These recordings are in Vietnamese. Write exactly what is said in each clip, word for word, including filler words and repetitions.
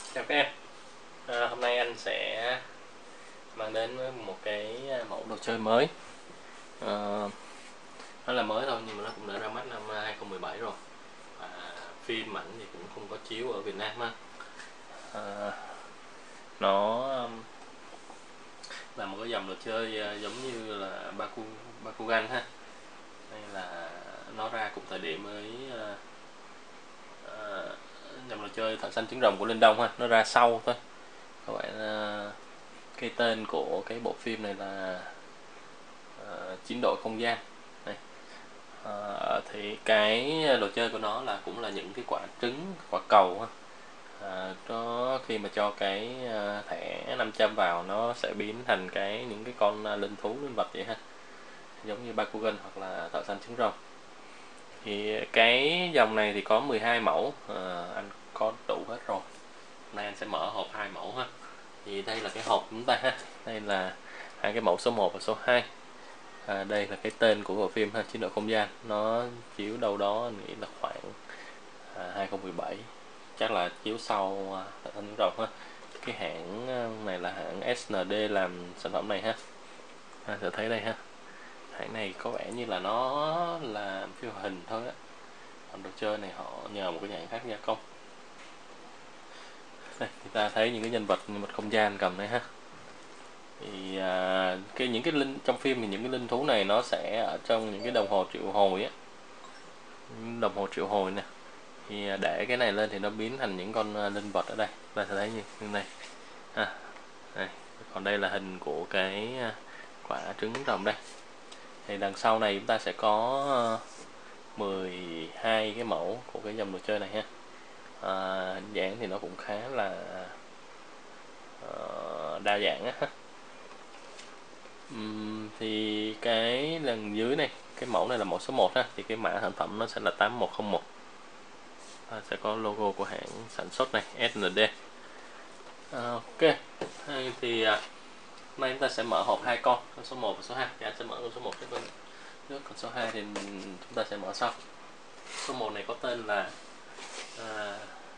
Chào các em. À, hôm nay anh sẽ mang đến một cái mẫu đồ chơi mới. À, nó là mới thôi nhưng mà nó cũng đã ra mắt năm hai không một bảy rồi. Và phim ảnh thì cũng không có chiếu ở Việt Nam ha. À, nó là một cái dòng đồ chơi giống như là Baku, Bakugan ha. Hay là nó ra cùng thời điểm với uh, dòng đồ chơi Thợ Săn Trứng Rồng của Linh Đông ha. Nó ra sau thôi. Các bạn uh, cái tên của cái bộ phim này là uh, Chiến đội không gian này. Uh, thì cái đồ chơi của nó là cũng là những cái quả trứng, quả cầu ha. Uh, nó khi mà cho cái uh, thẻ năm trăm vào nó sẽ biến thành cái những cái con uh, linh thú, linh vật vậy ha, giống như Bakugan hoặc là Thợ Săn Trứng Rồng. Thì cái dòng này thì có mười hai mẫu, uh, anh có đủ hết rồi. Hôm nay anh sẽ mở hộp hai mẫu ha. Thì đây là cái hộp của chúng ta ha. Đây là hai cái mẫu số một và số hai. À, đây là cái tên của bộ phim ha, Chiến đội không gian. Nó chiếu đâu đó anh nghĩ là khoảng à, hai không một bảy, chắc là chiếu sau Thợ Săn Trứng Rồng ha. Cái hãng này là hãng ét en đê làm sản phẩm này ha. À, sẽ thấy đây ha, hãng này có vẻ như là nó là phim hoạt hình thôi á, còn đồ chơi này họ nhờ một cái nhãn khác gia công. Đây, người ta thấy những cái nhân vật nhân vật không gian cầm đây ha. Thì à, cái những cái linh trong phim thì những cái linh thú này nó sẽ ở trong những cái đồng hồ triệu hồi á, đồng hồ triệu hồi nè. Thì để cái này lên thì nó biến thành những con linh vật ở đây, ta sẽ thấy như này à, đây. Còn đây là hình của cái quả trứng rồng đây. Thì đằng sau này chúng ta sẽ có mười hai cái mẫu của cái dòng đồ chơi này ha. À, hình dáng thì nó cũng khá là uh, đa dạng á. Uhm, thì cái lần dưới này, cái mẫu này là mẫu số một ha, thì cái mã sản phẩm nó sẽ là tám một không một. À, sẽ có logo của hãng sản xuất này, ét en đê. À, ok. Thì à, hôm nay chúng ta sẽ mở hộp hai con, con số một và số hai. Thì anh sẽ mở con số một trước, còn số hai thì mình, chúng ta sẽ mở sau. Số một này có tên là à,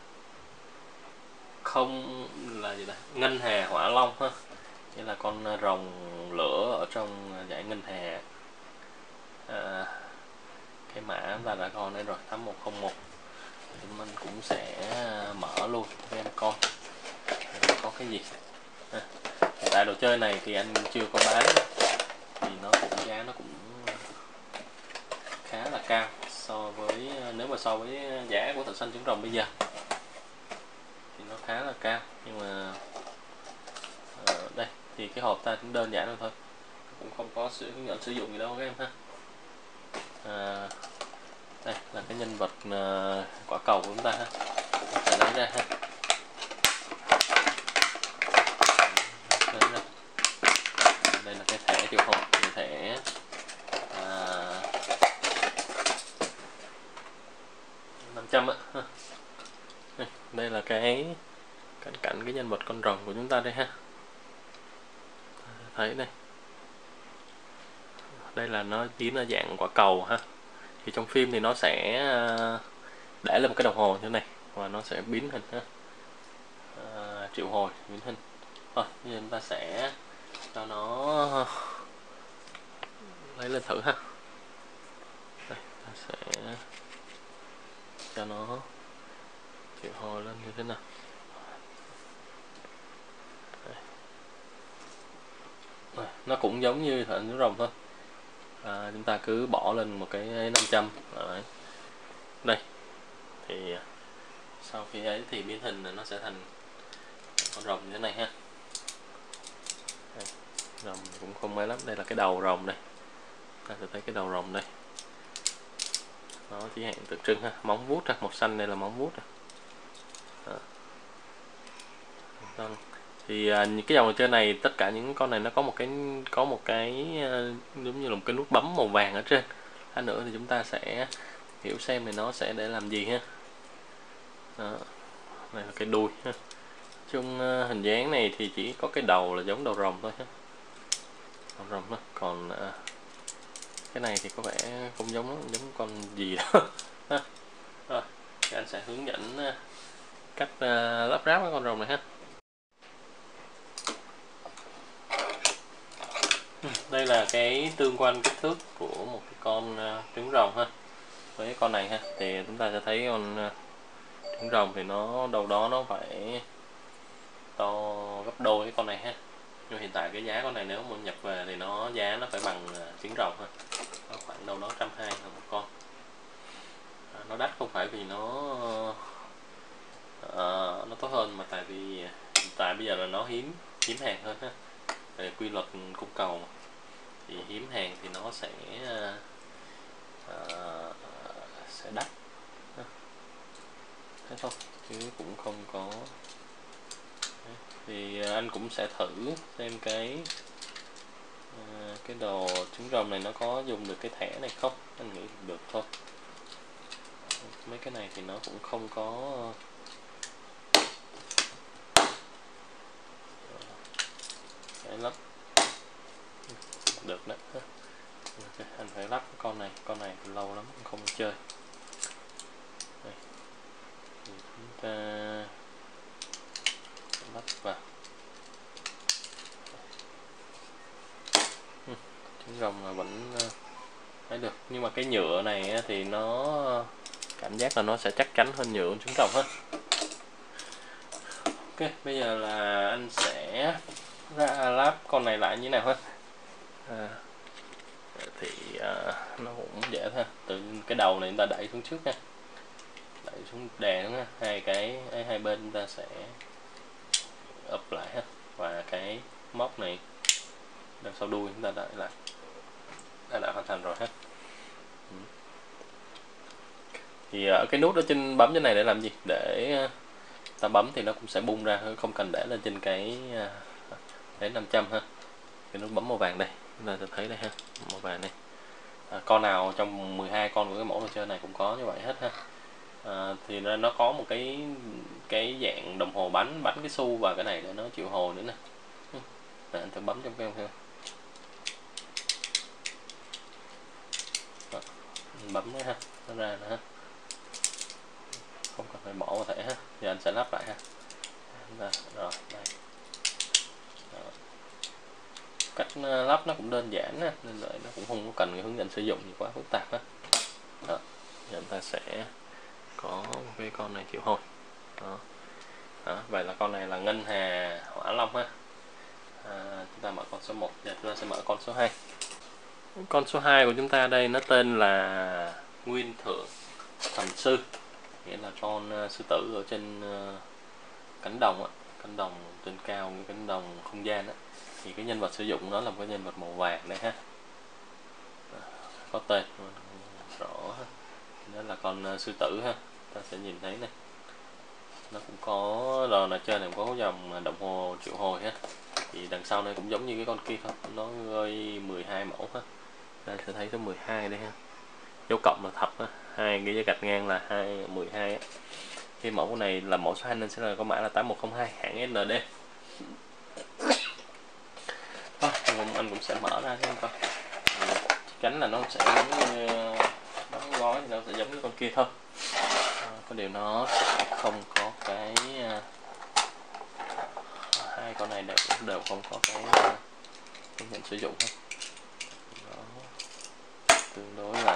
không là gì đó, Ngân Hà Hỏa Long ha. Đây là con rồng lửa ở trong giải Ngân Hà. À, cái mã chúng ta đã coi đây rồi, tám một không một. Thì mình cũng sẽ mở luôn với em con có cái gì. À, tại đồ chơi này thì anh chưa có bán, thì nó cũng giá nó cũng khá là cao so với, nếu mà so với giá của Thợ Săn Trứng Rồng bây giờ thì nó khá là cao. Nhưng mà ở đây thì cái hộp ta cũng đơn giản rồi thôi, cũng không có sự hướng dẫn sử dụng gì đâu các em ha. À, đây là cái nhân vật uh, quả cầu của chúng ta ha, sẽ lấy ra ha. Lấy ra. Đây là cái thẻ triệu hồi, cái thẻ à, năm trăm á. Đây là cái cận cảnh cái nhân vật con rồng của chúng ta đây ha. Thấy đây, đây là nó biến ở dạng quả cầu ha. Thì trong phim thì nó sẽ để lên một cái đồng hồ như thế này và nó sẽ biến hình ha, à, triệu hồi biến hình. Rồi bây giờ chúng ta sẽ cho nó lấy lên thử ha. Đây, ta sẽ cho nó triệu hồi lên như thế nào. Đây. Nó cũng giống như Thợ Săn Trứng Rồng thôi. À, chúng ta cứ bỏ lên một cái năm trăm. Đấy. Đây thì sau khi ấy thì biến hình nó sẽ thành con rồng như thế này ha. Đây. Rồng cũng không mấy lắm, đây là cái đầu rồng đây, ta sẽ thấy cái đầu rồng đây, nó chỉ hạn tượng trưng ha. Móng vuốt ha, màu xanh đây là móng vuốt ha. Thì à, cái dòng đồ chơi này tất cả những con này nó có một cái có một cái uh, giống như là một cái nút bấm màu vàng ở trên. Lát nữa thì chúng ta sẽ hiểu xem thì nó sẽ để làm gì ha. Đó. Đây là cái đuôi ha. Chung uh, hình dáng này thì chỉ có cái đầu là giống đầu rồng thôi ha. Đầu rồng đó. Còn uh, cái này thì có vẻ không giống giống con gì đó. Rồi, thì anh sẽ hướng dẫn uh, cách uh, lắp ráp cái con rồng này ha. Đây là cái tương quan kích thước của một cái con uh, trứng rồng ha. Với cái con này ha thì chúng ta sẽ thấy con uh, trứng rồng thì nó đâu đó nó phải to gấp đôi cái con này ha. Nhưng hiện tại cái giá con này nếu muốn nhập về thì nó giá nó phải bằng uh, trứng rồng ha. Nó khoảng đâu đó một trăm hai mươi ngàn một con. À, nó đắt không phải vì nó uh, nó tốt hơn, mà tại vì hiện tại bây giờ là nó hiếm hiếm hàng hơn ha. Về quy luật cung cầu mà. Thì hiếm hàng thì nó sẽ uh, sẽ đắt, thấy không, chứ cũng không có. Thì anh cũng sẽ thử xem cái uh, cái đồ trứng rồng này nó có dùng được cái thẻ này không. Anh nghĩ được thôi. Mấy cái này thì nó cũng không có cái lắp được đó. Okay, anh phải lắp cái con này, con này lâu lắm không chơi. Đây. Thì chúng ta lắp vào. Trứng rồng là vẫn thấy được, nhưng mà cái nhựa này thì nó cảm giác là nó sẽ chắc chắn hơn nhựa trứng rồng hết. Ok, bây giờ là anh sẽ ra lắp con này lại như thế nào hết. À, thì à, nó cũng dễ thôi, từ cái đầu này chúng ta đẩy xuống trước nha, đẩy xuống đè đúng ha, hai cái hai bên chúng ta sẽ ập lại ha, và cái móc này đằng sau đuôi chúng ta đẩy lại, đã đã hoàn thành rồi ha. Thì ở cái nút ở trên bấm trên này để làm gì, để ta bấm thì nó cũng sẽ bung ra, không cần để lên trên cái để năm trăm ha. Cái nút bấm màu vàng đây chúng ta sẽ thấy đây ha, màu vàng này. À, con nào trong mười hai con của cái mẫu đồ chơi này cũng có như vậy hết ha. À, thì nó có một cái cái dạng đồng hồ bắn bắn cái xu và cái này để nó chịu hồi nữa nè. Để anh thử bấm trong cái không, bấm nữa ha, nó ra nữa ha, không cần phải bỏ vào thẻ ha. Thì anh sẽ lắp lại ha. Rồi đây. Cách lắp nó cũng đơn giản ha, nên vậy nó cũng không có cần cái hướng dẫn sử dụng gì quá phức tạp ha. Đó. Thì chúng ta sẽ có cái con này chịu hồi. Đó. Đó. Vậy là con này là Ngân Hà Hỏa Long ha. À, chúng ta mở con số một, giờ chúng ta sẽ mở con số hai. Con số hai của chúng ta đây nó tên là Nguyên Thượng Thần Sư, nghĩa là con uh, sư tử ở trên uh, cánh đồng á, cánh đồng trên cao, cái cánh đồng không gian á. Thì cái nhân vật sử dụng nó là một cái nhân vật màu vàng đây ha, có tên rõ ha. Đó là con uh, sư tử ha, ta sẽ nhìn thấy này, nó cũng có rồi là trên này cũng có dòng đồng hồ triệu hồi ha. Thì đằng sau này cũng giống như cái con kia thôi, nó gơi mười hai mẫu ha. Đây sẽ thấy số mười hai đây ha, dấu cộng là thập ha, hai cái gạch ngang là hai mười hai á. Cái mẫu này là mẫu số hai nên sẽ là có mã là tám một không hai hãng ét en đê. Thôi, anh cũng sẽ mở ra xem coi. Cánh là nó sẽ giống như nó gói thì nó sẽ giống như con kia thôi. À, có điều nó sẽ không có cái hai con này đều đều không có cái hướng dẫn sử dụng hết. Nó tương đối là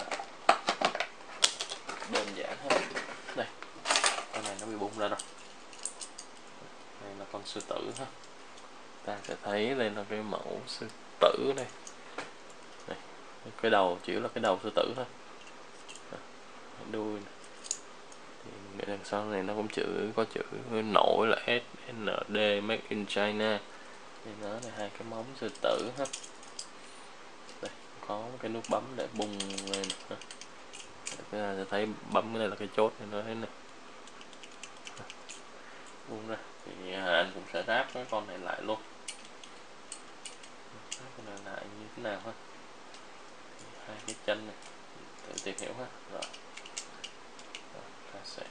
đơn giản hết. Đây, con này nó bị bung ra rồi. Đây là con sư tử ha. Ta sẽ thấy lên là cái mẫu sư tử đây. Đây, cái đầu chỉ là cái đầu sư tử thôi. Đuôi này. Thì đằng sau này nó cũng chữ có chữ nổi là ét en đê Made in China. Thì nó là hai cái móng sư tử ha. Đây, có cái nút bấm để bung lên ha. Cái này sẽ thấy bấm cái này là cái chốt này nó thế này. Bung ra thì anh cũng sẽ ráp cái con này lại luôn. Ráp con này lại như thế nào ha. Hai cái chân này tự tìm hiểu ha. Rồi. Rồi ta sẽ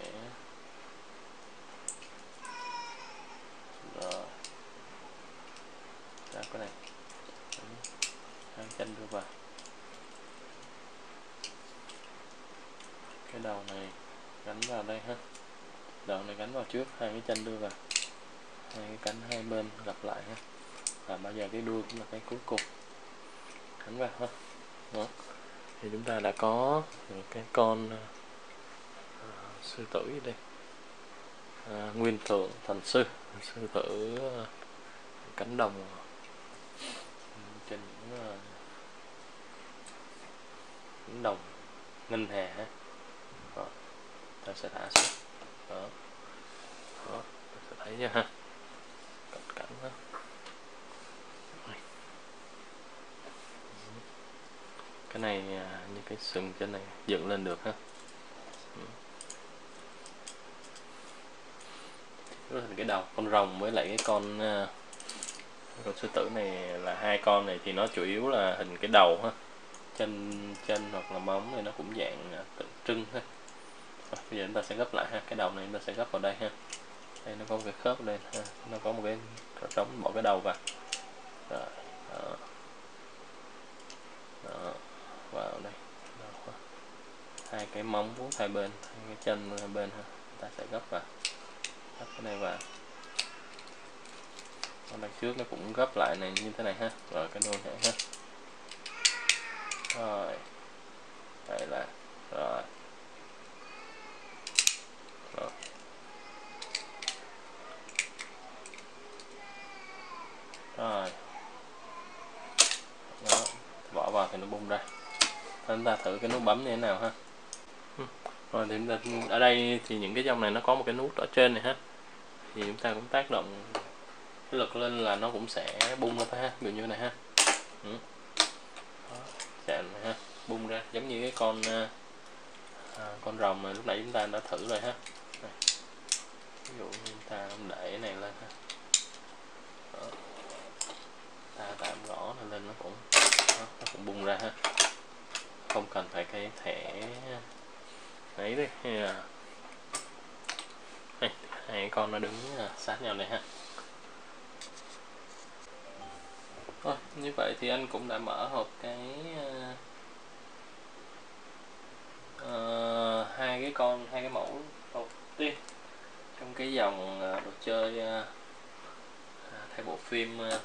rồi ráp cái này, hai chân đưa vào. Cái đầu này gắn vào đây ha. đầu này gắn vào trước, hai cái chân đưa vào, hai cái cánh hai bên gặp lại ha, và bây giờ cái đuôi cũng là cái cuối cùng gắn vào ha. Đó. Thì chúng ta đã có những cái con uh, sư tử gì đây, uh, nguyên thượng thần sư, sư tử uh, cánh đồng trên những uh, cánh đồng ngân hà ha. Đó. Ta sẽ thả xuống. Đó. Đó. Ta sẽ thấy nha ha, cận cảnh đó. Cái này như cái sừng trên này dựng lên được ha. Đó là cái đầu con rồng với lại cái con uh, con sư tử này là hai con này thì nó chủ yếu là hình cái đầu ha, chân chân hoặc là móng này nó cũng dạng uh, tượng trưng ha. Rồi, bây giờ chúng ta sẽ gấp lại ha, cái đầu này chúng ta sẽ gấp vào đây ha. Đây nó có một cái khớp ở đây ha, nó có một cái trống bỏ cái đầu vào. Rồi, đó. Đó, vào đây. Đó. Hai cái móng vuốt hai bên, hai cái chân hai bên ha, chúng ta sẽ gấp vào, gấp cái này vào. Ở đằng trước nó cũng gấp lại này như thế này ha, rồi cái đuôi này ha. Rồi, đây là rồi. Đó. Rồi. Đó, bỏ vào thì nó bung ra. Chúng ta thử cái nút bấm như thế nào ha. Rồi thì chúng ta, ở đây thì những cái dòng này nó có một cái nút ở trên này ha, thì chúng ta cũng tác động cái lực lên là nó cũng sẽ bung ra thôi ha, ví dụ như này ha. Ừ. Đó, này ha, bung ra giống như cái con à, con rồng mà lúc nãy chúng ta đã thử rồi ha. Đây. Ví dụ như chúng ta để cái này lên ha. Đó. Ta tạm gõ này lên nó cũng đó, nó cũng bung ra ha, không cần phải cái thẻ ấy đi. Đây, hai con nó đứng sát nhau này ha. Rồi, như vậy thì anh cũng đã mở hộp cái uh, uh, hai cái con, hai cái mẫu đầu tiên trong cái dòng uh, đồ chơi uh, thay bộ phim uh,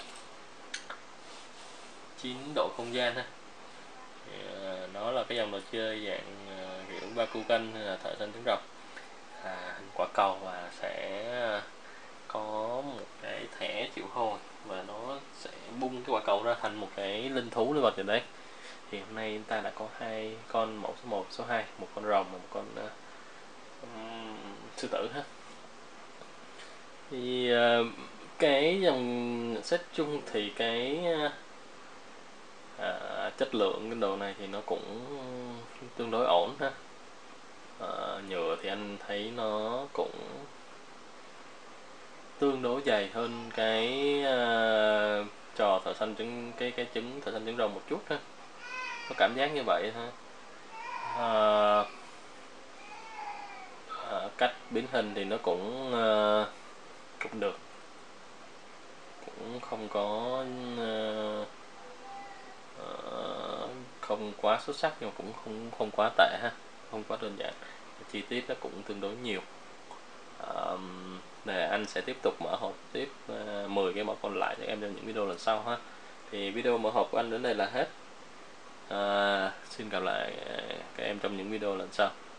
chín độ không gian ha. Thì, uh, nó là cái dòng đồ chơi dạng uh, kiểu Bakugan hay là thợ săn trứng rồng, à, hình quả cầu, và sẽ có một cái thẻ triệu hồi và nó sẽ bung cái quả cầu ra thành một cái linh thú nữa vào đây. Thì hôm nay chúng ta đã có hai con mẫu số một, số hai, một con rồng và một con uh, um, sư tử ha. Thì uh, cái dòng set chung thì cái uh, uh, chất lượng cái đồ này thì nó cũng tương đối ổn ha. Uh, nhựa thì anh thấy nó cũng tương đối dày hơn cái uh, trò thợ săn trứng, cái cái trứng thợ săn trứng rồng một chút ha, có cảm giác như vậy ha. Uh, uh, cách biến hình thì nó cũng uh, cũng được, cũng không có uh, uh, không quá xuất sắc nhưng mà cũng không không quá tệ ha, không quá đơn giản, chi tiết nó cũng tương đối nhiều. Uh, để anh sẽ tiếp tục mở hộp tiếp uh, mười cái mẫu còn lại cho em trong những video lần sau ha. Thì video mở hộp của anh đến đây là hết. Uh, xin gặp lại các em trong những video lần sau.